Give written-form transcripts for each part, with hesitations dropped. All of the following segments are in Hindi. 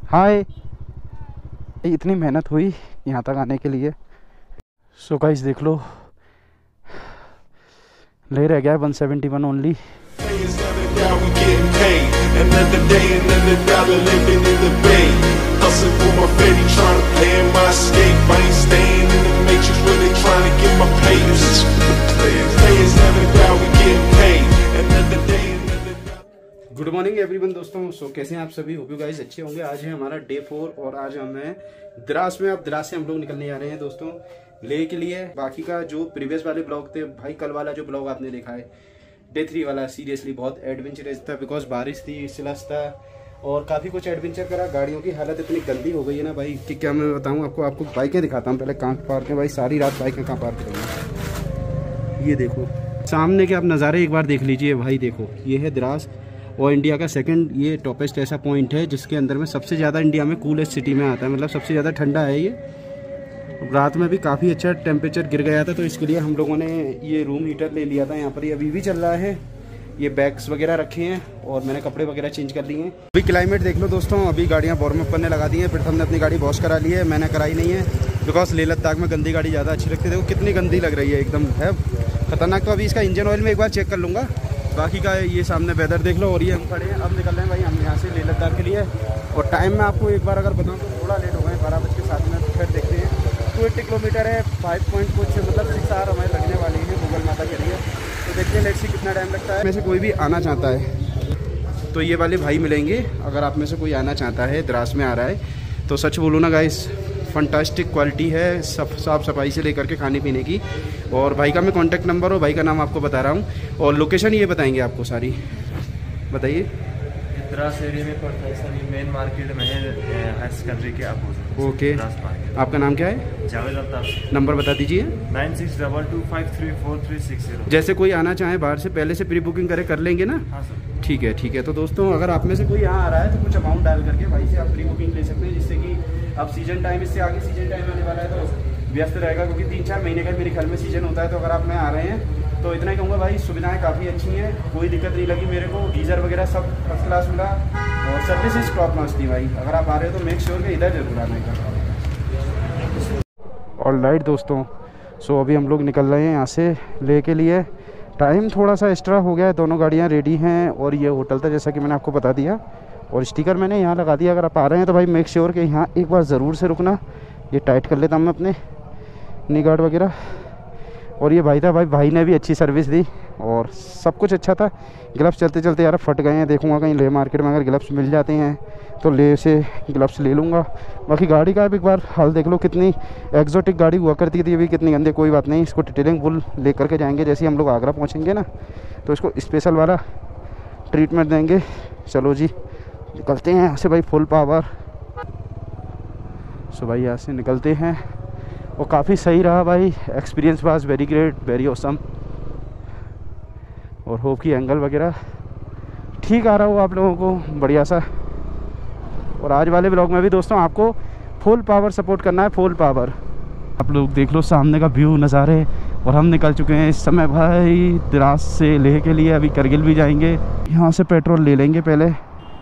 हाय। इतनी मेहनत हुई यहाँ तक आने के लिए। सो गाइस देख लो, ले रह गया है 171 ओनली। गुड मॉर्निंग एवरीवन दोस्तों। सो कैसे हैं आप सभी? होप यू गाइस अच्छे होंगे। आज है हमारा डे 4 और आज हम हैं द्रास में। अब द्रास से हम लोग निकलने जा रहे हैं दोस्तों ले के लिए। बाकी का जो प्रीवियस वाले ब्लॉग थे भाई, कल वाला जो ब्लॉग आपने देखा है डे 3 वाला, सीरियसली बहुत एडवेंचरस था बिकॉज बारिश थी, स्लस था और काफ़ी कुछ एडवेंचर करा। गाड़ियों की हालत इतनी गंदी हो गई है ना भाई कि क्या मैं बताऊँ आपको बाइकें दिखाता हूँ पहले कहाँ पार्क है भाई। सारी रात बाइकें कहाँ पार्क करेंगे। ये देखो सामने के आप नज़ारे एक बार देख लीजिए भाई। देखो ये है द्रास और इंडिया का सेकंड ये टॉपेस्ट ऐसा पॉइंट है जिसके अंदर में सबसे ज़्यादा इंडिया में कूलेस्ट सिटी में आता है, मतलब सबसे ज़्यादा ठंडा है ये। रात में भी काफ़ी अच्छा टेम्परेचर गिर गया था तो इसके लिए हम लोगों ने ये रूम हीटर ले लिया था। यहाँ पर ये अभी भी चल रहा है। ये बैग्स वगैरह रखे हैं और मैंने कपड़े वगैरह चेंज कर लिए हैं। अभी क्लाइमेट देख लो दोस्तों, अभी गाड़ियाँ वार्म अप करने लगा दी हैं। फिर हमने अपनी गाड़ी वॉश करा ली है, मैंने कराई नहीं है बिकॉज लेह लद्दाख में गंदी गाड़ी ज़्यादा अच्छी लगती है। देखो कितनी गंदी लग रही है, एकदम है खतरनाक। तो अभी इसका इंजन ऑयल में एक बार चेक कर लूँगा। बाकी का ये सामने वेदर देख लो और ये हम खड़े हैं। अब निकल रहे हैं भाई हम यहाँ से लेह लद्दाख के लिए। और टाइम में आपको एक बार अगर बताऊँ तो थोड़ा लेट हो गए, 12:07। फिर देखते हैं 280 किलोमीटर है, 5 पॉइंट कुछ मतलब 6 आवर हमें लगने वाली है गूगल माता के लिए। तो देखते हैं लेट से कितना टाइम लगता है। में से कोई भी आना चाहता है तो ये वाले भाई मिलेंगे। अगर आप में से कोई आना चाहता है, द्रास में आ रहा है तो सच बोलो ना गाइस, फंटास्टिक क्वालिटी है साफ़ सफाई से लेकर के खाने पीने की। और भाई का मैं कॉन्टैक्ट नंबर और भाई का नाम आपको बता रहा हूँ और लोकेशन ये बताएंगे आपको सारी। बताइए। द्रास एरिया में पड़ता है सर, मेन मार्केट में है, हाई सेकेंडरी के अपोजिट। ओके, आपका नाम क्या है? जावेद अल्ताफ। नंबर बता दीजिए। 9622534360। जैसे कोई आना चाहे बाहर से, पहले से प्री बुकिंग कर लेंगे ना? हाँ सर। ठीक है ठीक है। तो दोस्तों अगर आप में से कोई यहाँ आ रहा है तो कुछ अमाउंट डाल करके भाई से आप प्री बुकिंग ले सकते हैं, जिससे कि अब सीजन टाइम, इससे आगे सीजन टाइम आने वाला है तो व्यस्त रहेगा क्योंकि 3-4 महीने का मेरे ख्याल में सीजन होता है। तो अगर आप में आ रहे हैं तो इतना ही कहूँगा भाई, सुविधाएं काफ़ी अच्छी हैं, कोई दिक्कत नहीं लगी मेरे को। गीज़र वगैरह सब फर्स्ट क्लास मिला और सर्विसेज टॉप नॉच थी भाई। अगर आप आ रहे हो तो मेक श्योर कि इधर जरूर आने का। ऑलराइट दोस्तों, सो अभी हम लोग निकल रहे हैं यहाँ से ले के लिए। टाइम थोड़ा सा एक्स्ट्रा हो गया है, दोनों गाड़ियाँ रेडी हैं और ये होटल था जैसा कि मैंने आपको बता दिया और स्टिकर मैंने यहाँ लगा दिया। अगर आप आ रहे हैं तो भाई मेक श्योर कि यहाँ एक बार ज़रूर से रुकना। ये टाइट कर लेता हूँ मैं अपने नी गार्ड वगैरह। और ये भाई था भाई ने भी अच्छी सर्विस दी और सब कुछ अच्छा था। ग्लव्स चलते चलते यार फट गए हैं, देखूंगा कहीं लेह मार्केट में अगर ग्लव्स मिल जाते हैं तो लेह से ग्लव्स ले लूँगा। बाकी गाड़ी का भी एक बार हाल देख लो, कितनी एक्जोटिक गाड़ी हुआ करती थी, अभी कितनी गंदी। कोई बात नहीं, इसको डिटेलिंग फुल ले करके जाएंगे। जैसे हम लोग आगरा पहुँचेंगे ना तो इसको स्पेशल वाला ट्रीटमेंट देंगे। चलो जी निकलते हैं यहाँ से भाई, फुल पावर। सो भाई यहाँ से निकलते हैं और काफ़ी सही रहा भाई, experience was very great, very awesome. और होप की एंगल वगैरह ठीक आ रहा हो आप लोगों को, बढ़िया सा। और आज वाले ब्लॉग में भी दोस्तों आपको फुल पावर सपोर्ट करना है, फुल पावर। आप लोग देख लो सामने का व्यू, नज़ारे। और हम निकल चुके हैं इस समय भाई द्रास से लेह के लिए। अभी करगिल भी जाएंगे, यहाँ से पेट्रोल ले लेंगे पहले।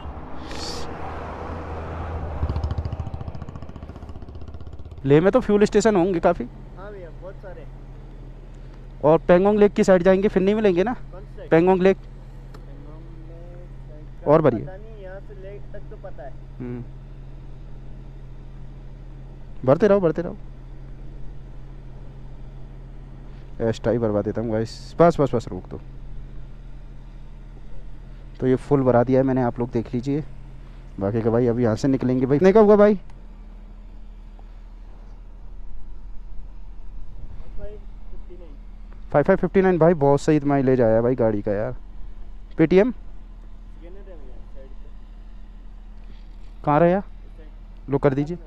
लेह में तो फ्यूल स्टेशन होंगे काफ़ी। हाँ भैया बहुत सारे। और पेंगोंग लेक की साइड जाएंगे फिर नहीं मिलेंगे ना? पेंगोंग लेक और बढ़िया, यहाँ से लेक तक तो पता है। बढ़ते रहो एक्स्ट्रा ही भरवा देता हूँ गाइस। बस रोक दो। तो ये फुल भरा दिया है मैंने, आप लोग देख लीजिए। बाकी का भाई अभी यहाँ से निकलेंगे भाई। नहीं का होगा भाई 5559 भाई, बहुत सही माइलेज आया भाई गाड़ी का यार। पेटीएम कहाँ रहा? लो कर दीजिए।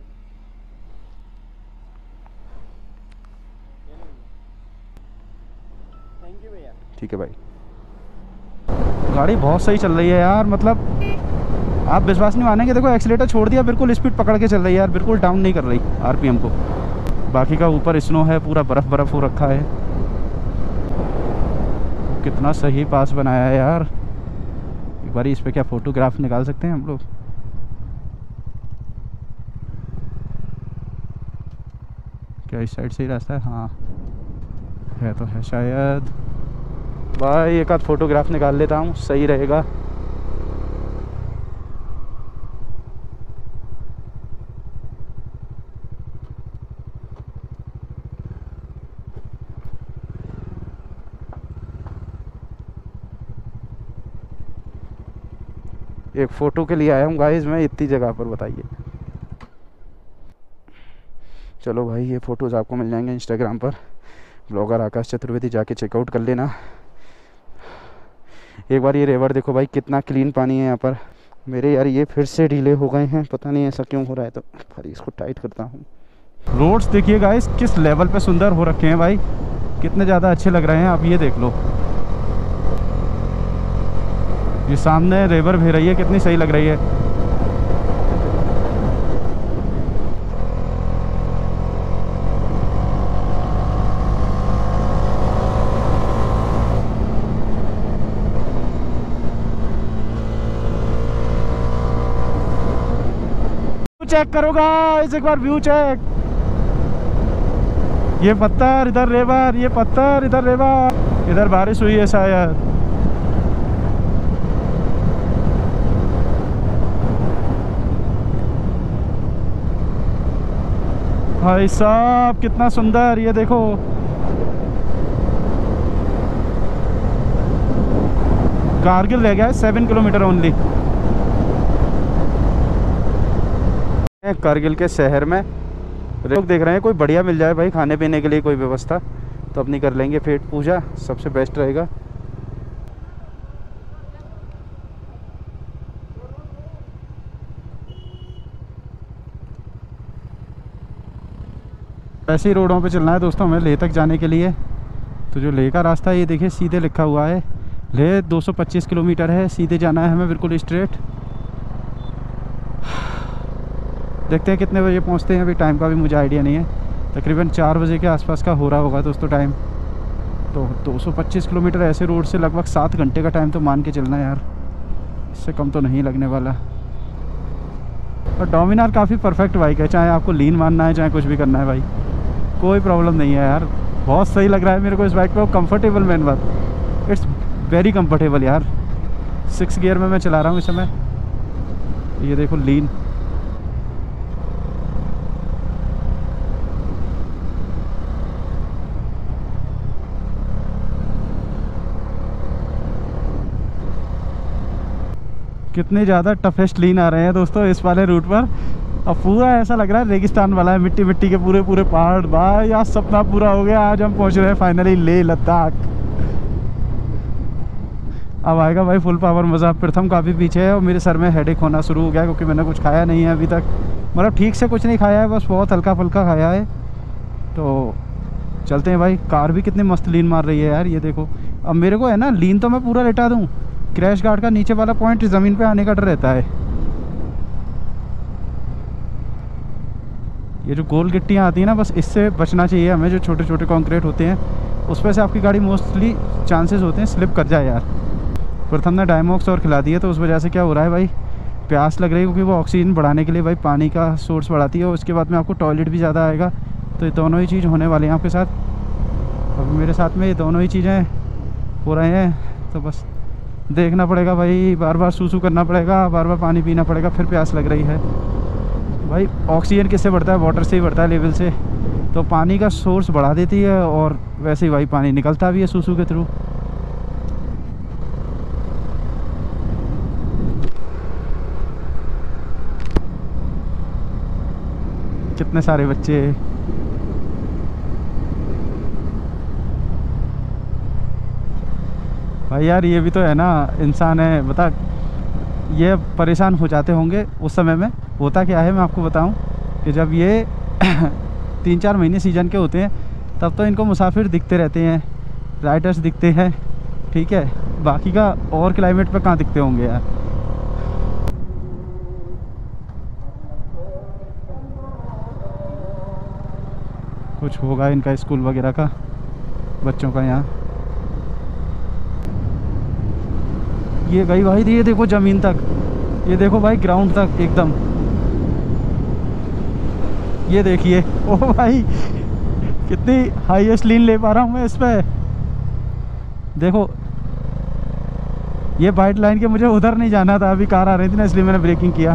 थैंक यू भैया। ठीक है भाई। गाड़ी बहुत सही चल रही है यार, मतलब आप विश्वास नहीं मानेंगे। देखो एक्सीलेटर छोड़ दिया, बिल्कुल स्पीड पकड़ के चल रही है यार, बिल्कुल डाउन नहीं कर रही आरपीएम को। बाकी का ऊपर स्नो है, पूरा बर्फ़ हो रखा है। कितना सही पास बनाया है यार। एक बार इस पे क्या फ़ोटोग्राफ निकाल सकते हैं हम लोग? क्या इस साइड से ही रास्ता है? हाँ है तो है शायद। भाई एक आध फोटोग्राफ निकाल लेता हूँ, सही रहेगा। एक फ़ोटो के लिए आया हूँ गाइस मैं इतनी जगह पर, बताइए। चलो भाई ये फ़ोटोज़ आपको मिल जाएंगे इंस्टाग्राम पर, ब्लॉगर आकाश चतुर्वेदी, जाके चेकआउट कर लेना एक बार। ये रिवर देखो भाई कितना क्लीन पानी है यहाँ पर। मेरे यार ये फिर से ढीले हो गए हैं, पता नहीं ऐसा क्यों हो रहा है, तो फिर इसको टाइट करता हूँ। रोड्स देखिए गाइस किस लेवल पे सुंदर हो रखे हैं भाई, कितने ज़्यादा अच्छे लग रहे हैं। आप ये देख लो, ये सामने रिवर बह रही है, कितनी सही लग रही है। चेक करो गाइस एक बार व्यू चेक। ये पत्थर इधर रिवर, ये पत्थर इधर रिवर, इधर बारिश हुई है शायद। भाई साहब कितना सुंदर, ये देखो। कारगिल रह गया है 7 किलोमीटर ओनली। कारगिल के शहर में लोग देख रहे हैं कोई बढ़िया मिल जाए भाई खाने पीने के लिए कोई व्यवस्था, तो अपनी कर लेंगे पेट पूजा, सबसे बेस्ट रहेगा। ऐसे ही रोडों पे चलना है दोस्तों हमें लेह तक जाने के लिए। तो जो लेह का रास्ता है ये देखिए सीधे लिखा हुआ है, लेह 225 किलोमीटर है, सीधे जाना है हमें बिल्कुल स्ट्रेट। देखते हैं कितने बजे पहुंचते हैं, अभी टाइम का भी मुझे आइडिया नहीं है। तकरीबन 4 बजे के आसपास का हो रहा होगा दोस्तों टाइम। तो 225 किलोमीटर ऐसे रोड से लगभग 7 घंटे का टाइम तो मान के चलना है यार, इससे कम तो नहीं लगने वाला। और डोमिनार काफ़ी परफेक्ट बाइक है, चाहे आपको लीन मानना है चाहे कुछ भी करना है भाई, कोई प्रॉब्लम नहीं है यार। बहुत सही लग रहा है मेरे को इस बाइक पे, कंफर्टेबल मेन बात, इट्स वेरी कंफर्टेबल यार। 6 गियर में मैं चला रहा हूँ इस समय। ये देखो लीन, कितने ज़्यादा टफेस्ट लीन आ रहे हैं दोस्तों इस वाले रूट पर। अब पूरा ऐसा लग रहा है रेगिस्तान वाला है, मिट्टी मिट्टी के पूरे पूरे पहाड़। भाई आज सपना पूरा हो गया, आज हम पहुंच रहे हैं फाइनली लेह लद्दाख। अब आएगा भाई फुल पावर मज़ा। प्रथम काफ़ी पीछे है और मेरे सर में हेडेक होना शुरू हो गया क्योंकि मैंने कुछ खाया नहीं है अभी तक, मतलब ठीक से कुछ नहीं खाया है, बस बहुत हल्का फुल्का खाया है। तो चलते हैं भाई। कार भी कितनी मस्त लीन मार रही है यार, ये देखो। अब मेरे को है ना लीन तो मैं पूरा लेटा दूँ, क्रैश गार्ड का नीचे वाला पॉइंट ज़मीन पे आने का डर रहता है। ये जो गोल गिट्टियाँ आती हैं ना, बस इससे बचना चाहिए हमें। जो छोटे छोटे कंक्रीट होते हैं उस पर से आपकी गाड़ी मोस्टली चांसेस होते हैं स्लिप कर जाए यार। प्रथम ने डायमॉक्स और खिला दिया, तो उस वजह से क्या हो रहा है भाई, प्यास लग रही है क्योंकि वो ऑक्सीजन बढ़ाने के लिए भाई पानी का सोर्स बढ़ाती है, और उसके बाद में आपको टॉयलेट भी ज़्यादा आएगा। तो ये दोनों ही चीज़ होने वाली हैं आपके साथ। अब मेरे साथ में ये दोनों ही चीज़ें हो रहे हैं, तो बस देखना पड़ेगा भाई, बार बार सूसू करना पड़ेगा, बार बार पानी पीना पड़ेगा, फिर प्यास लग रही है। भाई ऑक्सीजन किससे बढ़ता है, वाटर से ही बढ़ता है, लेवल से। तो पानी का सोर्स बढ़ा देती है और वैसे ही भाई पानी निकलता भी है सूसू के थ्रू। कितने सारे बच्चे, भाई यार ये भी तो है ना, इंसान है, बता ये परेशान हो जाते होंगे उस समय में। होता क्या है मैं आपको बताऊं कि जब ये 3-4 महीने सीजन के होते हैं तब तो इनको मुसाफिर दिखते रहते हैं, राइडर्स दिखते हैं, ठीक है। बाकी का और क्लाइमेट पे कहाँ दिखते होंगे यार। कुछ होगा इनका स्कूल वगैरह का बच्चों का यहाँ। ये गई भाई, ये देखो ज़मीन तक, ये देखो भाई ग्राउंड तक एकदम। ये देखिए ओ भाई कितनी हाईएस्ट लीन ले पा रहा हूँ मैं इस पे। देखो ये वाइट लाइन के मुझे उधर नहीं जाना था, अभी कार आ रही थी ना इसलिए मैंने ब्रेकिंग किया।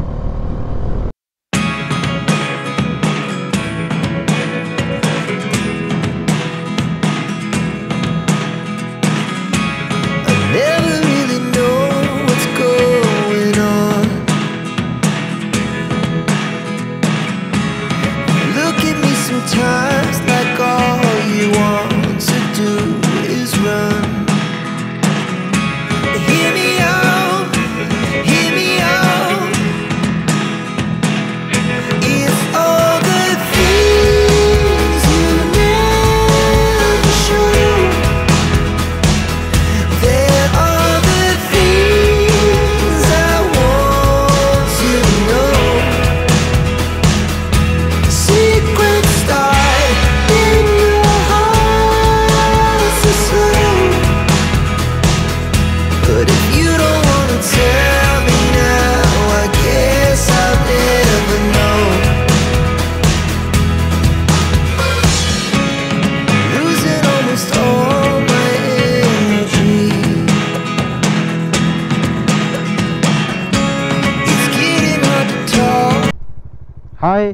हाय,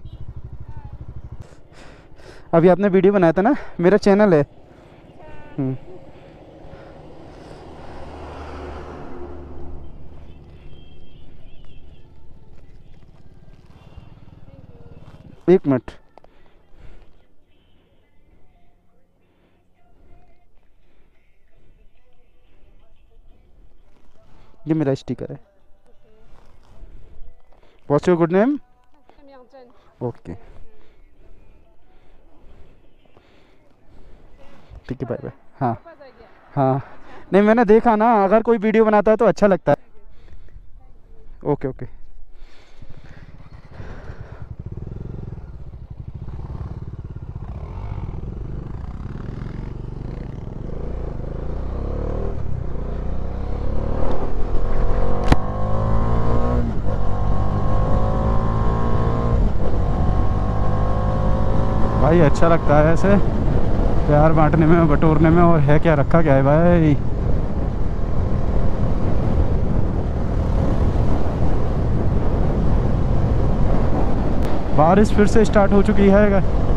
अभी आपने वीडियो बनाया था ना, मेरा चैनल है। एक मिनट, ये मेरा स्टिकर है। What's your good name? Okay ठीक है, बाय बाय। हाँ हाँ, नहीं मैंने देखा ना, अगर कोई वीडियो बनाता है तो अच्छा लगता है। Okay okay. भाई अच्छा लगता है ऐसे प्यार बांटने में, बटोरने में। और है क्या, रखा क्या है भाई। बारिश फिर से स्टार्ट हो चुकी है।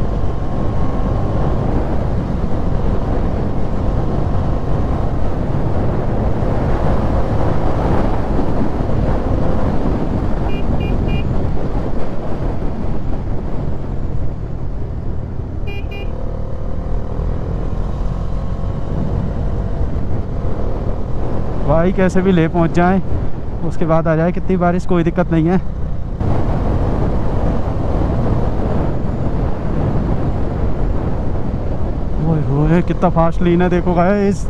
भाई कैसे भी ले पहुंच जाएं, उसके बाद आ जाए कितनी बारिश, कोई दिक्कत नहीं है। ओए होए कितना फास्ट लीन है, देखो गाइस।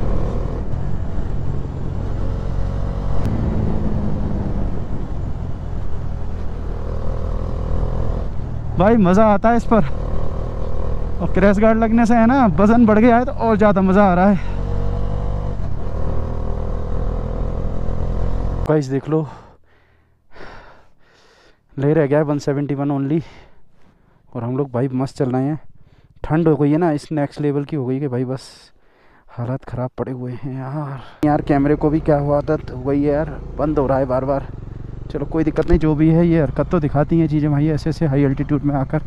भाई मज़ा आता है इस पर, और क्रैश गार्ड लगने से है ना वजन बढ़ गया है तो और ज़्यादा मज़ा आ रहा है। गाइस देख लो, ले रह गया है 171 ओनली, और हम लोग भाई मस्त चल रहे हैं। ठंड हो गई है ना, इस नेक्स्ट लेवल की हो गई कि भाई बस हालत ख़राब पड़े हुए हैं यार। कैमरे को भी क्या हुआ, आदत हो गई है यार, बंद हो रहा है बार बार। चलो कोई दिक्कत नहीं, जो भी है ये हरकत तो दिखाती हैं चीज़ें भाई ऐसे ऐसे हाई एल्टीट्यूड में आकर।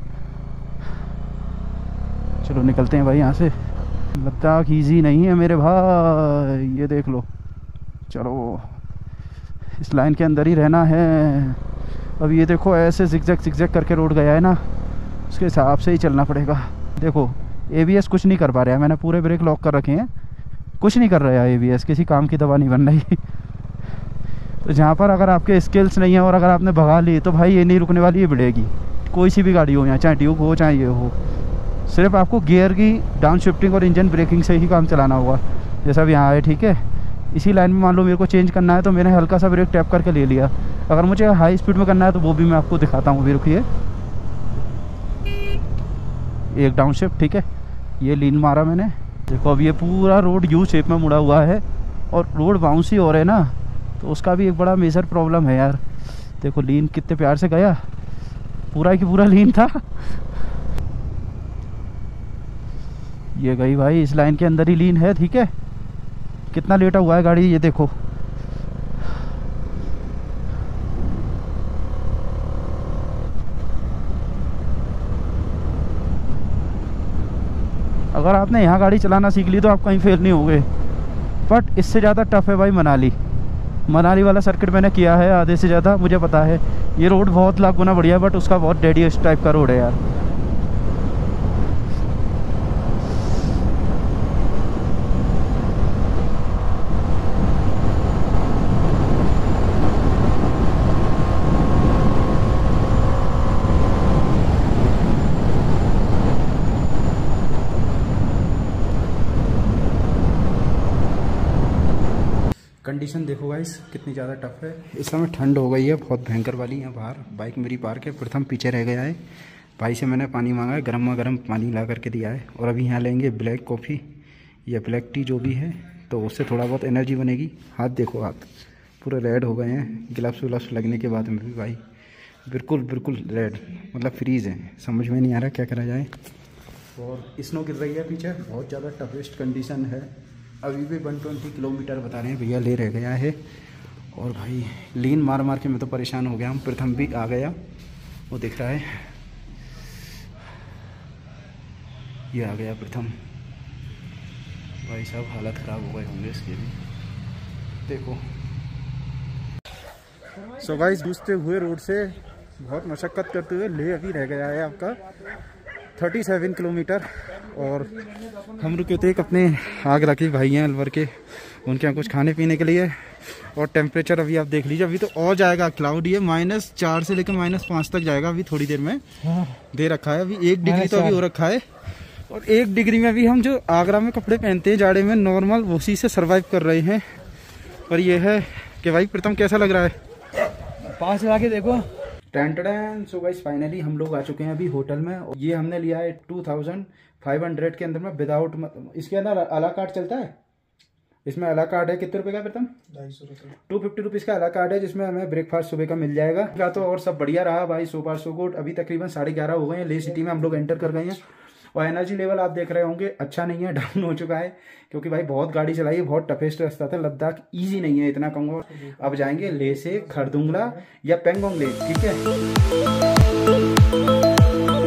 चलो निकलते हैं भाई यहाँ से। लद्दाख ईजी नहीं है मेरे भाई, ये देख लो। चलो इस लाइन के अंदर ही रहना है। अब ये देखो ऐसे जिगजैग करके रोड गया है ना, उसके हिसाब से ही चलना पड़ेगा। देखो ABS कुछ नहीं कर पा रहा है, मैंने पूरे ब्रेक लॉक कर रखे हैं, कुछ नहीं कर रहा है ABS, किसी काम की दवा नहीं बन रही। तो जहाँ पर अगर आपके स्किल्स नहीं है और अगर आपने भगा ली तो भाई ये नहीं रुकने वाली, ये बढ़ेगी। कोई सी भी गाड़ी हो, यहाँ चाहे ट्यूब हो चाहे ये हो, सिर्फ आपको गियर की डाउन शिफ्टिंग और इंजन ब्रेकिंग से ही काम चलाना होगा। जैसा अब यहाँ है, ठीक है, इसी लाइन में मान लो मेरे को चेंज करना है तो मैंने हल्का सा ब्रेक टैप करके ले लिया। अगर मुझे हाई स्पीड में करना है तो वो भी मैं आपको दिखाता हूँ। अभी रुकिए, एक डाउन शिफ्ट, ठीक है, ये लीन मारा मैंने। देखो अब ये पूरा रोड यू शेप में मुड़ा हुआ है और रोड बाउंसी हो रहा है ना, तो उसका भी एक बड़ा मेजर प्रॉब्लम है यार। देखो लीन कितने प्यार से गया, पूरा की पूरा लीन था। ये गई भाई, इस लाइन के अंदर ही लीन है। ठीक है, कितना लेटा हुआ है गाड़ी, ये देखो। अगर आपने यहाँ गाड़ी चलाना सीख ली तो आप कहीं फेल नहीं होगे। बट इससे ज़्यादा टफ है भाई मनाली वाला सर्किट मैंने किया है आधे से ज़्यादा, मुझे पता है। ये रोड बहुत लाख गुना बढ़िया है, बट उसका बहुत डेडियस टाइप का रोड है यार। कंडीशन देखो गाइस कितनी ज़्यादा टफ है। इस समय ठंड हो गई है बहुत भयंकर वाली। यहाँ बाहर बाइक मेरी पार्क है, प्रथम पीछे रह गया है। भाई से मैंने पानी मांगा है, गर्म पानी ला करके दिया है। और अभी यहाँ लेंगे ब्लैक कॉफ़ी या ब्लैक टी जो भी है, तो उससे थोड़ा बहुत एनर्जी बनेगी। हाथ देखो, हाथ पूरे रेड हो गए हैं ग्लव्स व्लव्स लगने के बाद में भी भाई, बिल्कुल रेड, मतलब फ्रीज़ है। समझ में नहीं आ रहा क्या करा जाए। और स्नो गिर रही है पीछे, बहुत ज़्यादा टफेस्ट कंडीशन है। अभी भी 120 किलोमीटर बता रहे हैं भैया, ले रह गया है। और भाई लीन मार के मैं तो परेशान हो गया हूँ। प्रथम भी आ गया, वो दिख रहा है, ये आ गया प्रथम। भाई साहब हालत ख़राब हो गए होंगे इसके भी, देखो। सो गाइस दूसरे हुए रोड से बहुत मशक्क़त करते हुए ले अभी रह गया है आपका 37 किलोमीटर। और हम रुके थे अपने आगरा के भाई हैं अलवर के, उनके यहाँ कुछ खाने पीने के लिए। और टेम्परेचर अभी आप देख लीजिए, अभी तो और जाएगा, क्लाउडी है, -4 से लेकर -5 तक जाएगा अभी थोड़ी देर में। दे रखा है अभी 1 डिग्री तो अभी हो रखा है। और 1 डिग्री में भी हम जो आगरा में कपड़े पहनते हैं जाड़े में नॉर्मल, उसी से सर्वाइव कर रहे हैं। और ये है कि भाई प्रथम कैसा लग रहा है, पास लगा के देखो। सो गाइस फाइनली हम लोग आ चुके हैं अभी होटल में। ये हमने लिया है 2500 के अंदर में विदाउट, इसके अंदर अला कार्ड चलता है। इसमें अला कार्ड है, कितने रुपए का प्रथम? 250 रुपये, 250 रुपीज़ का अला कार्ड है, जिसमें हमें ब्रेकफास्ट सुबह का मिल जाएगा। तो और सब बढ़िया रहा भाई, सो फार सो गुड। अभी तकरीबन 11:30 हो गए हैं, ले सिटी में हम लोग एंटर कर गए हैं। और एनर्जी लेवल आप देख रहे होंगे अच्छा नहीं है, डाउन हो चुका है, क्योंकि भाई बहुत गाड़ी चलाई है, बहुत टफेस्ट रास्ता था। लद्दाख इजी नहीं है, इतना कहूँगा। अब जाएंगे ले से खरदुंगला या पेंगोंग लेक, ठीक है।